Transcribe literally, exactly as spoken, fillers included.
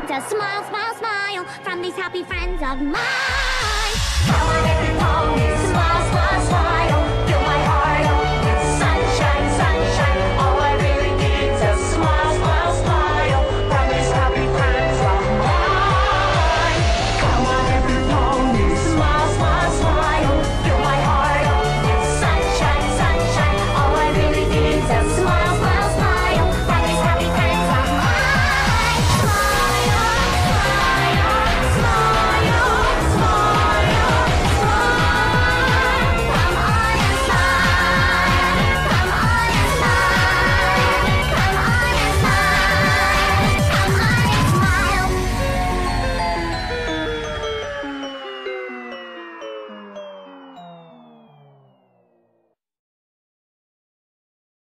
to smile, smile, smile from these happy friends of mine. Come on, everybody.